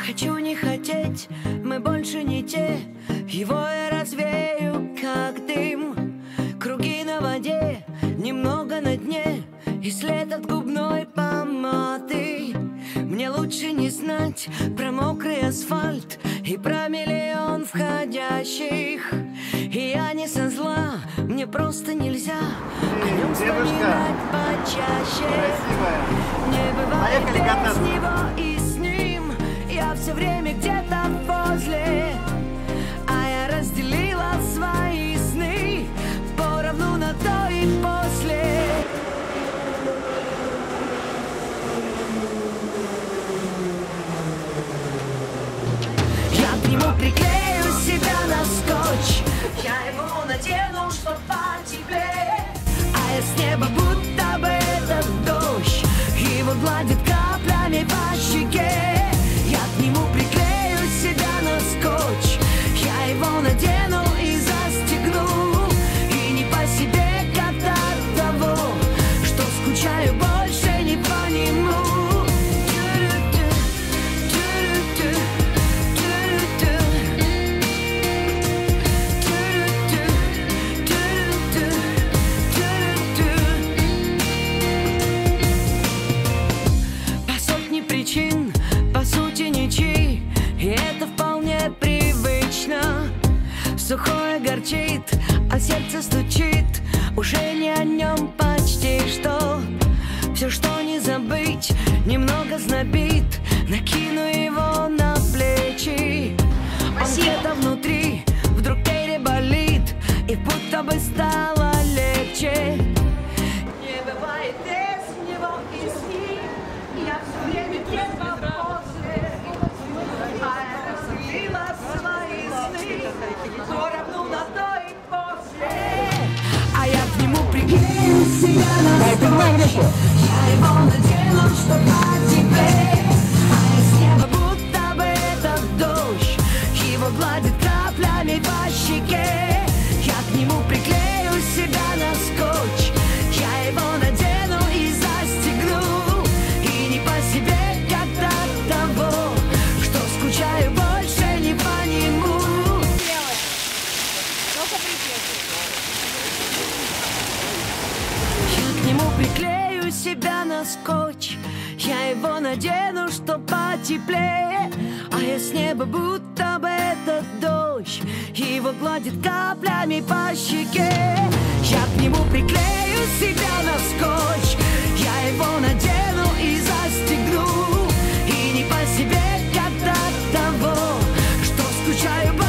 Хочу не хотеть, мы больше не те. Его я развею, как дым. Круги на воде, немного на дне, и след от губной помады. Мне лучше не знать про мокрый асфальт и про миллион входящих. И я не со зла, мне просто нельзя о нем вспоминать почаще. Не бывает без него и с ним. Я все время где-то возле, а я разделила свои сны поровну на то и после. Я к нему приклею себя на скотч, я его надену, чтоб потеплее, а я с неба будто бы этот дождь, его гладит каплями по щеке. Я к нему приклею себя на скотч, я его надену и застегну, и не по себе, как от того, что скучаю больше не по нему. По сути ничьи, и это вполне привычно. Сухое горчит, а сердце стучит, уже не о нем почти что. Все, что не забыть, немного знобит, накину его на плечи. Он где-то внутри вдруг переболит, и будто бы стало легче. Не бывает без него и с ним. Я все время где-то после, а я разделила свои сны поровну на то и после. А я к нему приклею себя на скотч, я его надену, чтоб потеплее, а я с неба будто бы этот дождь, его гладит каплями по щеке. Я к нему приклею себя на скотч, я его надену и застегну, и не по себе, как от того, что скучаю больше не по нему. Я к нему приклею себя на скотч, я его надену, чтоб потеплее, а я с неба будто бы этот дождь, его гладит каплями по щеке. Я к нему приклею себя на скотч, я его надену и застегну, и не по себе, как от того, что скучаю.